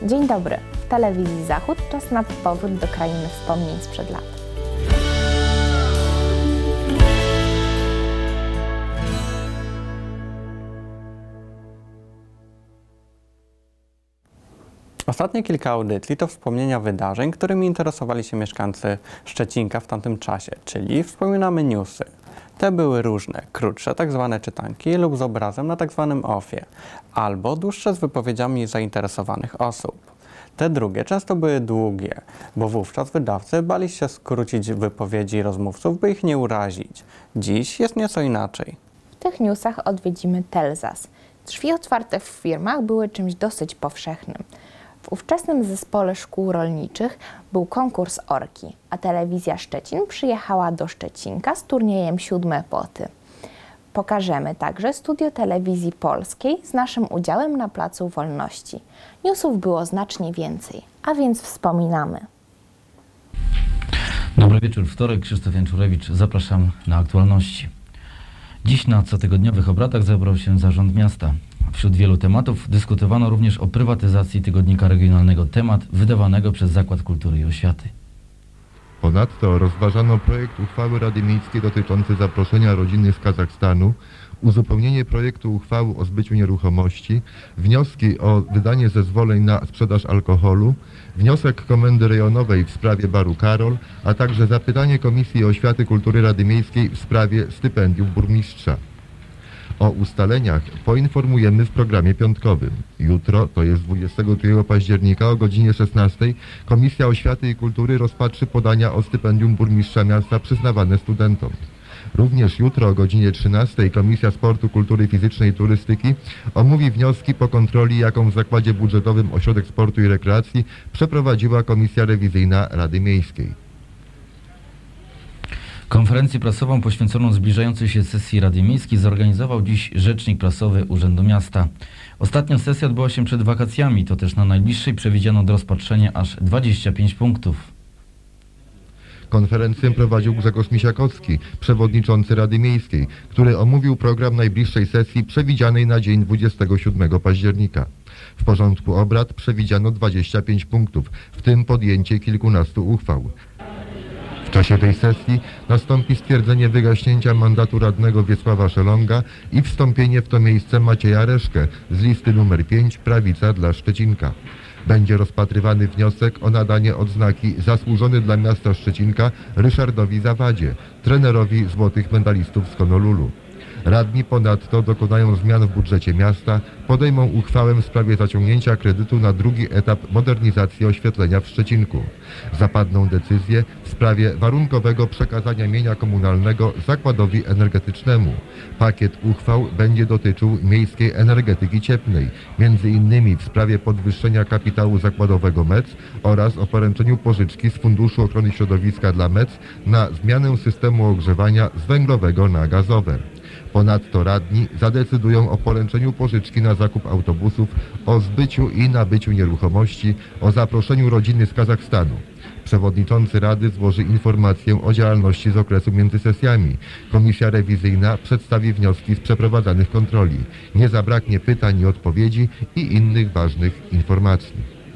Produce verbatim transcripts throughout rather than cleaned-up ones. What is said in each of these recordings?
Dzień dobry. W telewizji Zachód czas na powrót do krainy wspomnień sprzed lat. Ostatnie kilka audycji to wspomnienia wydarzeń, którymi interesowali się mieszkańcy Szczecinka w tamtym czasie, czyli wspominamy newsy. Te były różne, krótsze, tak zwane czytanki lub z obrazem na tak zwanym offie, albo dłuższe z wypowiedziami zainteresowanych osób. Te drugie często były długie, bo wówczas wydawcy bali się skrócić wypowiedzi rozmówców, by ich nie urazić. Dziś jest nieco inaczej. W tych newsach odwiedzimy Telzas. Drzwi otwarte w firmach były czymś dosyć powszechnym. W ówczesnym zespole szkół rolniczych był konkurs orki, a telewizja Szczecin przyjechała do Szczecinka z turniejem Siódme Poty. Pokażemy także studio telewizji polskiej z naszym udziałem na Placu Wolności. Newsów było znacznie więcej, a więc wspominamy. Dobry wieczór, wtorek, Krzysztof Janczurewicz, zapraszam na aktualności. Dziś na cotygodniowych obradach zebrał się zarząd miasta. Wśród wielu tematów dyskutowano również o prywatyzacji tygodnika regionalnego Temat, wydawanego przez Zakład Kultury i Oświaty. Ponadto rozważano projekt uchwały Rady Miejskiej dotyczący zaproszenia rodziny z Kazachstanu, uzupełnienie projektu uchwały o zbyciu nieruchomości, wnioski o wydanie zezwoleń na sprzedaż alkoholu, wniosek Komendy Rejonowej w sprawie baru Karol, a także zapytanie Komisji Oświaty Kultury Rady Miejskiej w sprawie stypendium burmistrza. O ustaleniach poinformujemy w programie piątkowym. Jutro, to jest dwudziestego drugiego października o godzinie szesnastej, Komisja Oświaty i Kultury rozpatrzy podania o stypendium burmistrza miasta przyznawane studentom. Również jutro o godzinie trzynastej Komisja Sportu, Kultury Fizycznej i Turystyki omówi wnioski po kontroli, jaką w Zakładzie Budżetowym Ośrodek Sportu i Rekreacji przeprowadziła Komisja Rewizyjna Rady Miejskiej. Konferencję prasową poświęconą zbliżającej się sesji Rady Miejskiej zorganizował dziś rzecznik prasowy Urzędu Miasta. Ostatnia sesja odbyła się przed wakacjami, to też na najbliższej przewidziano do rozpatrzenia aż dwadzieścia pięć punktów. Konferencję prowadził Grzegorz Misiakowski, przewodniczący Rady Miejskiej, który omówił program najbliższej sesji przewidzianej na dzień dwudziestego siódmego października. W porządku obrad przewidziano dwadzieścia pięć punktów, w tym podjęcie kilkunastu uchwał. W czasie tej sesji nastąpi stwierdzenie wygaśnięcia mandatu radnego Wiesława Szelonga i wstąpienie w to miejsce Macieja Reszkę z listy numer pięć Prawica dla Szczecinka. Będzie rozpatrywany wniosek o nadanie odznaki Zasłużony dla miasta Szczecinka Ryszardowi Zawadzie, trenerowi złotych medalistów z Honolulu. Radni ponadto dokonają zmian w budżecie miasta, podejmą uchwałę w sprawie zaciągnięcia kredytu na drugi etap modernizacji oświetlenia w Szczecinku. Zapadną decyzje w sprawie warunkowego przekazania mienia komunalnego zakładowi energetycznemu. Pakiet uchwał będzie dotyczył miejskiej energetyki cieplnej, między innymi w sprawie podwyższenia kapitału zakładowego M E C oraz o poręczeniu pożyczki z Funduszu Ochrony Środowiska dla M E C na zmianę systemu ogrzewania z węglowego na gazowe. Ponadto radni zadecydują o poręczeniu pożyczki na zakup autobusów, o zbyciu i nabyciu nieruchomości, o zaproszeniu rodziny z Kazachstanu. Przewodniczący Rady złoży informację o działalności z okresu między sesjami. Komisja rewizyjna przedstawi wnioski z przeprowadzanych kontroli. Nie zabraknie pytań i odpowiedzi i innych ważnych informacji.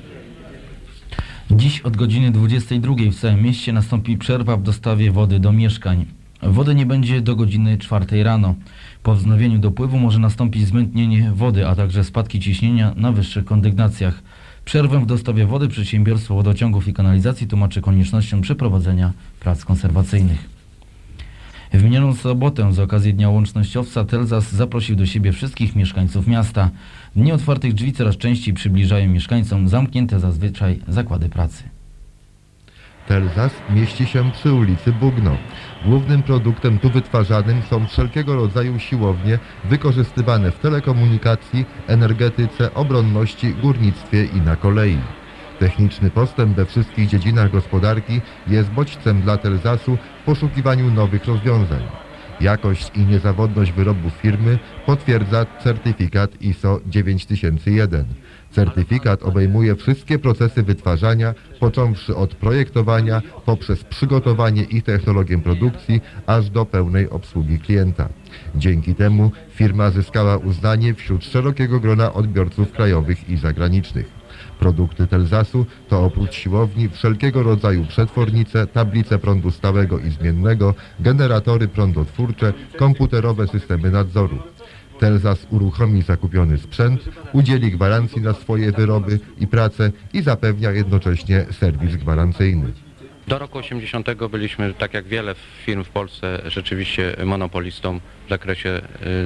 Dziś od godziny dwudziestej drugiej w całym mieście nastąpi przerwa w dostawie wody do mieszkań. Wody nie będzie do godziny czwartej rano. Po wznowieniu dopływu może nastąpić zmętnienie wody, a także spadki ciśnienia na wyższych kondygnacjach. Przerwę w dostawie wody przedsiębiorstwo wodociągów i kanalizacji tłumaczy koniecznością przeprowadzenia prac konserwacyjnych. W minioną sobotę z okazji Dnia Łącznościowca Telzas zaprosił do siebie wszystkich mieszkańców miasta. Dni otwartych drzwi coraz częściej przybliżają mieszkańcom zamknięte zazwyczaj zakłady pracy. Telzas mieści się przy ulicy Bugno. Głównym produktem tu wytwarzanym są wszelkiego rodzaju siłownie wykorzystywane w telekomunikacji, energetyce, obronności, górnictwie i na kolei. Techniczny postęp we wszystkich dziedzinach gospodarki jest bodźcem dla Telzasu w poszukiwaniu nowych rozwiązań. Jakość i niezawodność wyrobów firmy potwierdza certyfikat I S O dziewięć tysięcy jeden. Certyfikat obejmuje wszystkie procesy wytwarzania, począwszy od projektowania, poprzez przygotowanie i technologię produkcji, aż do pełnej obsługi klienta. Dzięki temu firma zyskała uznanie wśród szerokiego grona odbiorców krajowych i zagranicznych. Produkty Telzasu to oprócz siłowni wszelkiego rodzaju przetwornice, tablice prądu stałego i zmiennego, generatory prądotwórcze, komputerowe systemy nadzoru. Telzas uruchomi zakupiony sprzęt, udzieli gwarancji na swoje wyroby i pracę i zapewnia jednocześnie serwis gwarancyjny. Do roku osiemdziesiątego byliśmy, tak jak wiele firm w Polsce, rzeczywiście monopolistą w zakresie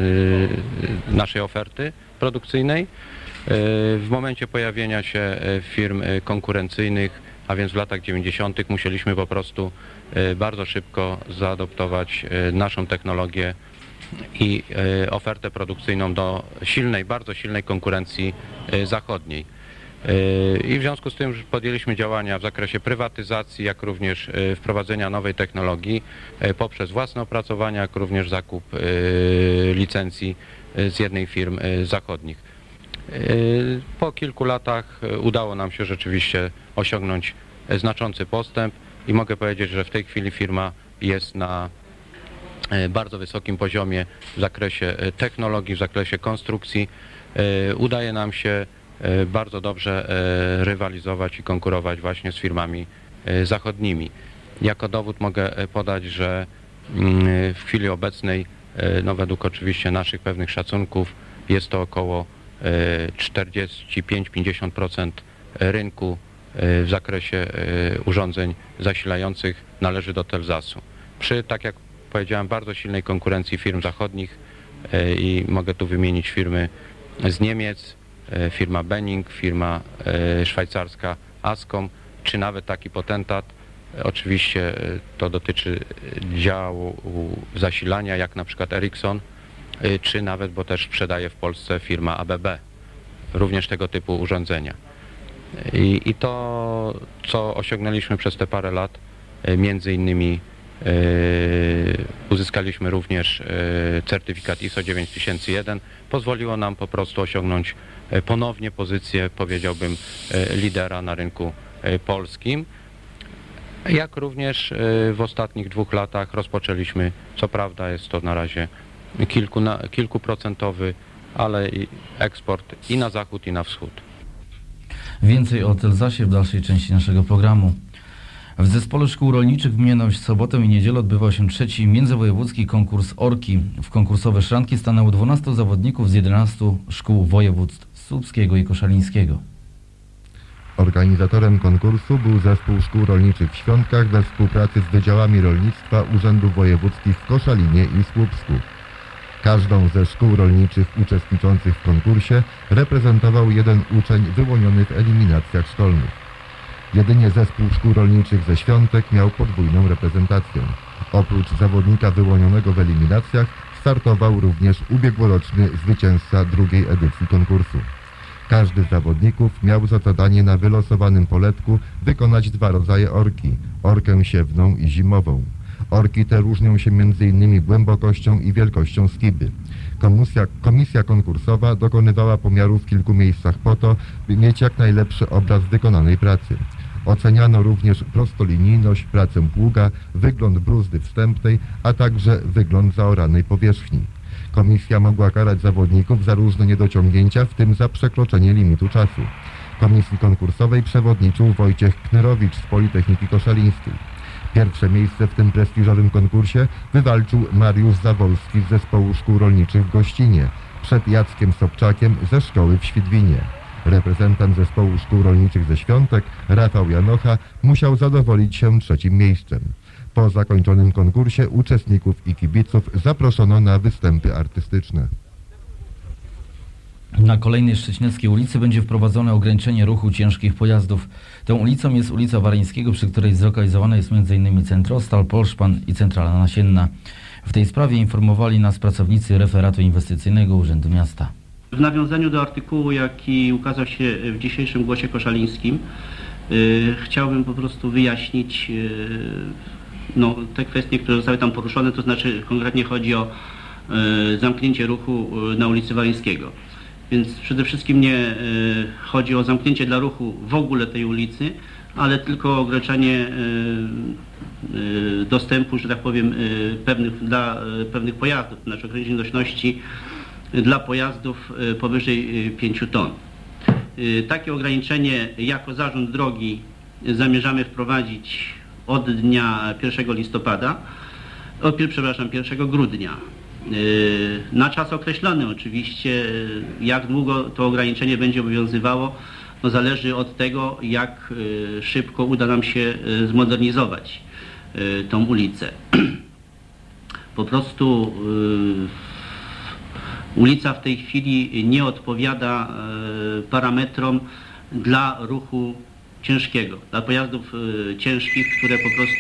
yy, naszej oferty produkcyjnej. Yy, w momencie pojawienia się firm konkurencyjnych, a więc w latach dziewięćdziesiątych musieliśmy po prostu yy, bardzo szybko zaadoptować yy, naszą technologię i yy, ofertę produkcyjną do silnej, bardzo silnej konkurencji yy, zachodniej. I w związku z tym podjęliśmy działania w zakresie prywatyzacji, jak również wprowadzenia nowej technologii poprzez własne opracowania, jak również zakup licencji z jednej firm zachodnich. Po kilku latach udało nam się rzeczywiście osiągnąć znaczący postęp i mogę powiedzieć, że w tej chwili firma jest na bardzo wysokim poziomie w zakresie technologii, w zakresie konstrukcji. Udaje nam się bardzo dobrze rywalizować i konkurować właśnie z firmami zachodnimi. Jako dowód mogę podać, że w chwili obecnej, no według oczywiście naszych pewnych szacunków, jest to około czterdzieści pięć do pięćdziesięciu procent rynku w zakresie urządzeń zasilających należy do Telzasu. Przy, tak jak powiedziałem, bardzo silnej konkurencji firm zachodnich i mogę tu wymienić firmy z Niemiec, firma Benning, firma szwajcarska Ascom, czy nawet taki potentat. Oczywiście to dotyczy działu zasilania, jak na przykład Ericsson, czy nawet, bo też sprzedaje w Polsce firma A B B, również tego typu urządzenia. I, i to, co osiągnęliśmy przez te parę lat, między innymi uzyskaliśmy również certyfikat I S O dziewięć tysięcy jeden, pozwoliło nam po prostu osiągnąć ponownie pozycję, powiedziałbym, lidera na rynku polskim. Jak również w ostatnich dwóch latach rozpoczęliśmy, co prawda jest to na razie kilku, na, kilkuprocentowy, ale i eksport i na zachód, i na wschód. Więcej o Telzasie w dalszej części naszego programu. W Zespole Szkół Rolniczych w Miednoś w sobotę i niedzielę odbywał się trzeci międzywojewódzki konkurs Orki. W konkursowe szranki stanęło dwunastu zawodników z jedenastu szkół województw słupskiego i koszalińskiego. Organizatorem konkursu był Zespół Szkół Rolniczych w Świątkach we współpracy z Wydziałami Rolnictwa Urzędów Wojewódzkich w Koszalinie i Słupsku. Każdą ze szkół rolniczych uczestniczących w konkursie reprezentował jeden uczeń wyłoniony w eliminacjach szkolnych. Jedynie Zespół Szkół Rolniczych ze Świątek miał podwójną reprezentację. Oprócz zawodnika wyłonionego w eliminacjach startował również ubiegłoroczny zwycięzca drugiej edycji konkursu. Każdy z zawodników miał za zadanie na wylosowanym poletku wykonać dwa rodzaje orki – orkę siewną i zimową. Orki te różnią się między innymi głębokością i wielkością skiby. Komisja, komisja konkursowa dokonywała pomiarów w kilku miejscach po to, by mieć jak najlepszy obraz wykonanej pracy. Oceniano również prostolinijność, pracę pługa, wygląd bruzdy wstępnej, a także wygląd zaoranej powierzchni. Komisja mogła karać zawodników za różne niedociągnięcia, w tym za przekroczenie limitu czasu. Komisji konkursowej przewodniczył Wojciech Knyrowicz z Politechniki Koszalińskiej. Pierwsze miejsce w tym prestiżowym konkursie wywalczył Mariusz Zawolski z Zespołu Szkół Rolniczych w Gościnie, przed Jackiem Sobczakiem ze szkoły w Świdwinie. Reprezentant Zespołu Szkół Rolniczych ze Świątek, Rafał Janocha, musiał zadowolić się trzecim miejscem. Po zakończonym konkursie uczestników i kibiców zaproszono na występy artystyczne. Na kolejnej Szczecineckiej ulicy będzie wprowadzone ograniczenie ruchu ciężkich pojazdów. Tą ulicą jest ulica Wareńskiego, przy której zlokalizowana jest m in Centrostal, Polszpan i Centrala Nasienna. W tej sprawie informowali nas pracownicy referatu inwestycyjnego Urzędu Miasta. W nawiązaniu do artykułu, jaki ukazał się w dzisiejszym Głosie Koszalińskim, yy, chciałbym po prostu wyjaśnić yy, no, te kwestie, które zostały tam poruszone, to znaczy konkretnie chodzi o yy, zamknięcie ruchu yy, na ulicy Wareńskiego. Więc przede wszystkim nie yy, chodzi o zamknięcie dla ruchu w ogóle tej ulicy, ale tylko o ograniczenie yy, yy, dostępu, że tak powiem, yy, pewnych, dla yy, pewnych pojazdów, znaczy ograniczenie nośności dla pojazdów powyżej pięciu ton. Takie ograniczenie jako zarząd drogi zamierzamy wprowadzić od dnia pierwszego listopada, od, przepraszam, pierwszego grudnia. Na czas określony oczywiście, jak długo to ograniczenie będzie obowiązywało, no zależy od tego, jak szybko uda nam się zmodernizować tą ulicę. Po prostu ulica w tej chwili nie odpowiada parametrom dla ruchu ciężkiego, dla pojazdów ciężkich, które po prostu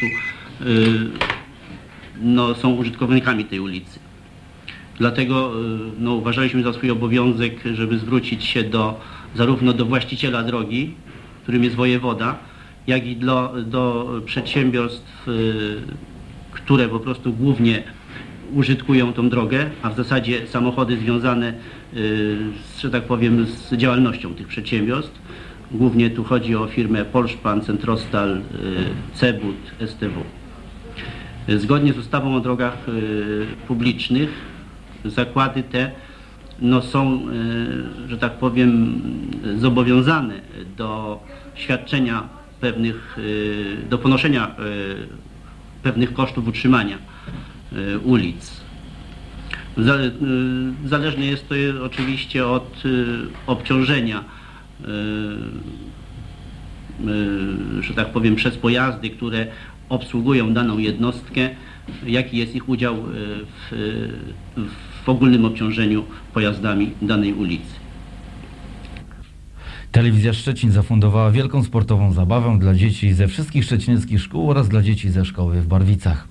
no, są użytkownikami tej ulicy. Dlatego no, uważaliśmy za swój obowiązek, żeby zwrócić się do, zarówno do właściciela drogi, którym jest wojewoda, jak i do, do przedsiębiorstw, które po prostu głównie użytkują tą drogę, a w zasadzie samochody związane, z, że tak powiem, z działalnością tych przedsiębiorstw. Głównie tu chodzi o firmę Polszpan, Centrostal, Cebut, S T W. Zgodnie z ustawą o drogach publicznych zakłady te no, są, że tak powiem, zobowiązane do świadczenia pewnych, do ponoszenia pewnych kosztów utrzymania ulic. Zależne jest to oczywiście od obciążenia, że tak powiem, przez pojazdy, które obsługują daną jednostkę, jaki jest ich udział w, w ogólnym obciążeniu pojazdami danej ulicy. Telewizja Szczecin zafundowała wielką sportową zabawę dla dzieci ze wszystkich szczecineckich szkół oraz dla dzieci ze szkoły w Barwicach.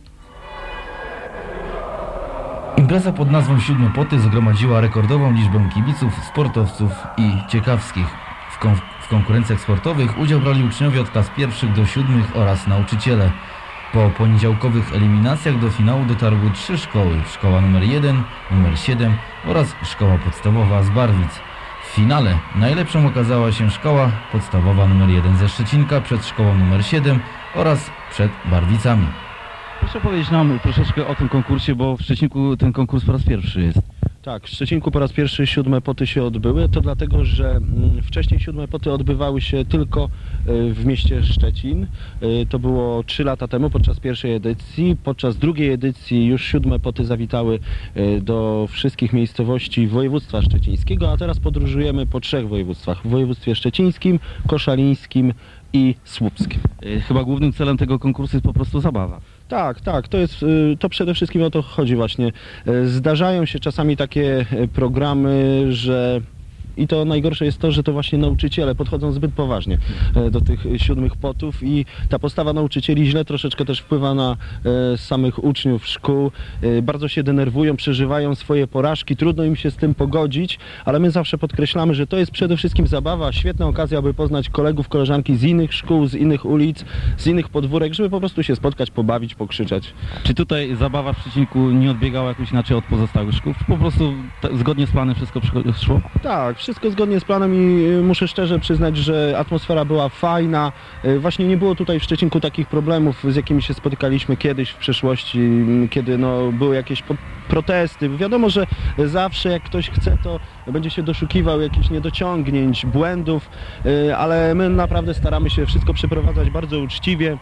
Impreza pod nazwą Siódme Poty zgromadziła rekordową liczbę kibiców, sportowców i ciekawskich. W, kon w konkurencjach sportowych udział brali uczniowie od klas pierwszych do siódmych oraz nauczyciele. Po poniedziałkowych eliminacjach do finału dotarły trzy szkoły. Szkoła numer jeden, numer siedem oraz szkoła podstawowa z Barwic. W finale najlepszą okazała się szkoła podstawowa numer jeden ze Szczecinka przed szkołą numer siedem oraz przed Barwicami. Proszę powiedzieć nam troszeczkę o tym konkursie, bo w Szczecinku ten konkurs po raz pierwszy jest. Tak, w Szczecinku po raz pierwszy siódme poty się odbyły. To dlatego, że wcześniej siódme poty odbywały się tylko w mieście Szczecin. To było trzy lata temu podczas pierwszej edycji. Podczas drugiej edycji już siódme poty zawitały do wszystkich miejscowości województwa szczecińskiego, a teraz podróżujemy po trzech województwach. W województwie szczecińskim, koszalińskim i słupskim. Chyba głównym celem tego konkursu jest po prostu zabawa. Tak, tak, to jest, to przede wszystkim o to chodzi właśnie. Zdarzają się czasami takie programy, że i to najgorsze jest to, że to właśnie nauczyciele podchodzą zbyt poważnie do tych siódmych potów i ta postawa nauczycieli źle troszeczkę też wpływa na samych uczniów szkół. Bardzo się denerwują, przeżywają swoje porażki, trudno im się z tym pogodzić, ale my zawsze podkreślamy, że to jest przede wszystkim zabawa, świetna okazja, aby poznać kolegów, koleżanki z innych szkół, z innych ulic, z innych podwórek, żeby po prostu się spotkać, pobawić, pokrzyczeć. Czy tutaj zabawa w Szczecinku nie odbiegała jakoś inaczej od pozostałych szkół? Czy po prostu zgodnie z planem wszystko szło? Tak, wszystko zgodnie z planem i muszę szczerze przyznać, że atmosfera była fajna. Właśnie nie było tutaj w Szczecinku takich problemów, z jakimi się spotykaliśmy kiedyś w przeszłości, kiedy no, były jakieś protesty. Wiadomo, że zawsze jak ktoś chce, to będzie się doszukiwał jakichś niedociągnięć, błędów, ale my naprawdę staramy się wszystko przeprowadzać bardzo uczciwie.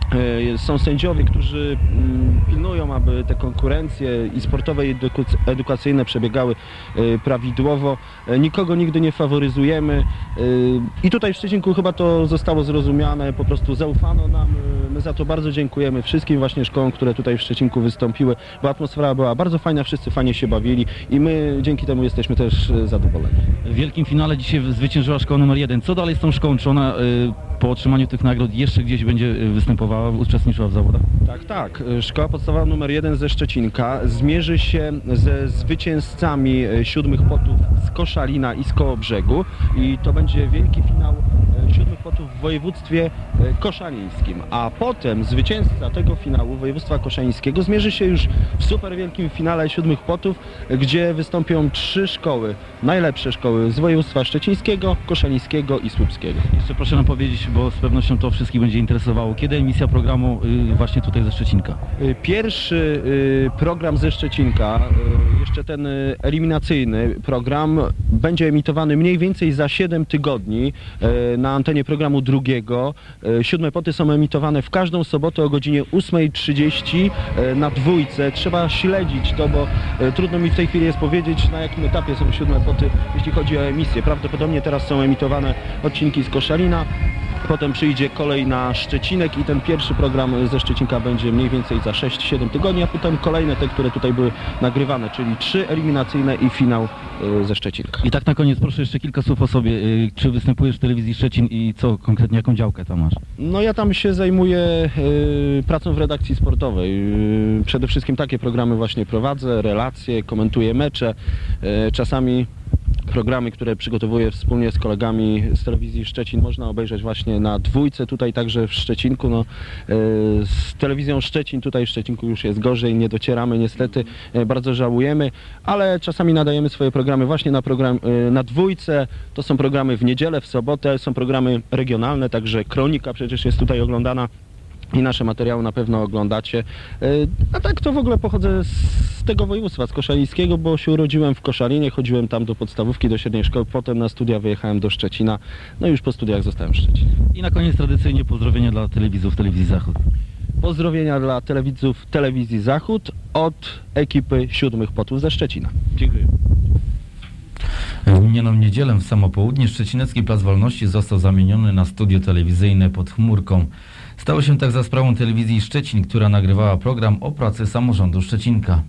Są sędziowie, którzy pilnują, aby te konkurencje i sportowe i edukacyjne przebiegały prawidłowo. Nikogo nigdy nie faworyzujemy i tutaj w Szczecinku chyba to zostało zrozumiane, po prostu zaufano nam. My za to bardzo dziękujemy wszystkim właśnie szkołom, które tutaj w Szczecinku wystąpiły, bo atmosfera była bardzo fajna, wszyscy fajnie się bawili i my dzięki temu jesteśmy też zadowoleni. W wielkim finale dzisiaj zwyciężyła szkoła numer jeden. Co dalej z tą szkołą? Czy ona po otrzymaniu tych nagród jeszcze gdzieś będzie występowała, uczestniczyła w zawodach? Tak, tak. Szkoła podstawowa numer jeden ze Szczecinka zmierzy się ze zwycięzcami siódmych potów z Koszalina i z Kołobrzegu i to będzie wielki finał siódmych potów w województwie koszalińskim, a potem zwycięzca tego finału województwa koszalińskiego zmierzy się już w super wielkim finale siódmych potów, gdzie wystąpią trzy szkoły, najlepsze szkoły z województwa szczecińskiego, koszalińskiego i słupskiego. Jeszcze proszę nam powiedzieć, bo z pewnością to wszystkich będzie interesowało, kiedy emisja programu właśnie tutaj ze Szczecinka? Pierwszy program ze Szczecinka, jeszcze jeszcze ten y, eliminacyjny program będzie emitowany mniej więcej za siedem tygodni y, na antenie programu drugiego. Y, siódme poty są emitowane w każdą sobotę o godzinie ósmej trzydzieści y, na dwójce. Trzeba śledzić to, bo y, trudno mi w tej chwili jest powiedzieć, na jakim etapie są siódme poty, jeśli chodzi o emisję. Prawdopodobnie teraz są emitowane odcinki z Koszalina. Potem przyjdzie kolej na Szczecinek i ten pierwszy program ze Szczecinka będzie mniej więcej za sześć siedem tygodni, a potem kolejne te, które tutaj były nagrywane, czyli trzy eliminacyjne i finał y, ze Szczecinka. I tak na koniec proszę jeszcze kilka słów o sobie. Y, Czy występujesz w telewizji Szczecin i co konkretnie, jaką działkę tam masz? No ja tam się zajmuję y, pracą w redakcji sportowej. Y, przede wszystkim takie programy właśnie prowadzę, relacje, komentuję mecze, y, czasami programy, które przygotowuję wspólnie z kolegami z telewizji Szczecin można obejrzeć właśnie na dwójce, tutaj także w Szczecinku. No, z telewizją Szczecin, tutaj w Szczecinku już jest gorzej, nie docieramy niestety, bardzo żałujemy, ale czasami nadajemy swoje programy właśnie na, program, na dwójce. To są programy w niedzielę, w sobotę, są programy regionalne, także Kronika przecież jest tutaj oglądana. I nasze materiały na pewno oglądacie. A tak to w ogóle pochodzę z tego województwa, z koszalińskiego, bo się urodziłem w Koszalinie, chodziłem tam do podstawówki, do średniej szkoły, potem na studia wyjechałem do Szczecina, no i już po studiach zostałem w Szczecinie. I na koniec tradycyjnie pozdrowienia dla telewidzów Telewizji Zachód. Pozdrowienia dla telewidzów Telewizji Zachód od ekipy siódmych potów ze Szczecina. Dziękuję. W minioną niedzielę w samo południe Szczecinecki Plac Wolności został zamieniony na studio telewizyjne pod chmurką. Stało się tak za sprawą telewizji Szczecin, która nagrywała program o pracy samorządu Szczecinka.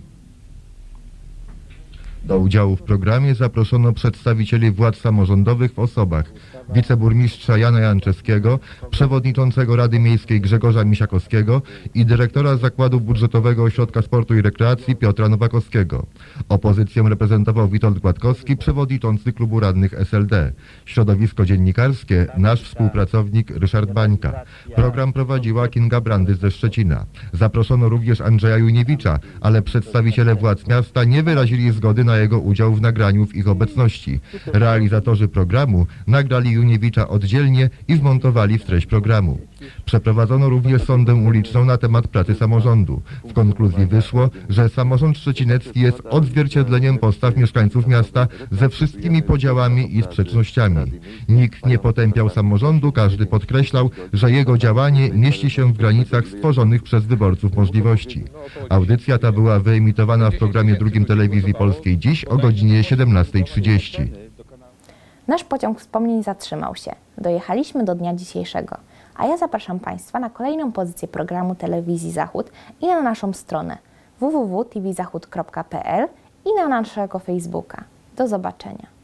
Do udziału w programie zaproszono przedstawicieli władz samorządowych w osobach wiceburmistrza Jana Janczewskiego, przewodniczącego Rady Miejskiej Grzegorza Misiakowskiego i dyrektora Zakładu Budżetowego Ośrodka Sportu i Rekreacji Piotra Nowakowskiego. Opozycję reprezentował Witold Gładkowski, przewodniczący klubu radnych S L D. Środowisko dziennikarskie nasz współpracownik Ryszard Bańka. Program prowadziła Kinga Brandy ze Szczecina. Zaproszono również Andrzeja Juniewicza, ale przedstawiciele władz miasta nie wyrazili zgody na jego udział w nagraniu w ich obecności. Realizatorzy programu nagrali Juniewicza oddzielnie i wmontowali w treść programu. Przeprowadzono również sondę uliczną na temat pracy samorządu. W konkluzji wyszło, że samorząd szczecinecki jest odzwierciedleniem postaw mieszkańców miasta ze wszystkimi podziałami i sprzecznościami. Nikt nie potępiał samorządu, każdy podkreślał, że jego działanie mieści się w granicach stworzonych przez wyborców możliwości. Audycja ta była wyemitowana w programie drugim Telewizji Polskiej dziś o godzinie siedemnastej trzydzieści. Nasz pociąg wspomnień zatrzymał się. Dojechaliśmy do dnia dzisiejszego. A ja zapraszam Państwa na kolejną pozycję programu Telewizji Zachód i na naszą stronę w w w kropka t v zachód kropka p l i na naszego Facebooka. Do zobaczenia.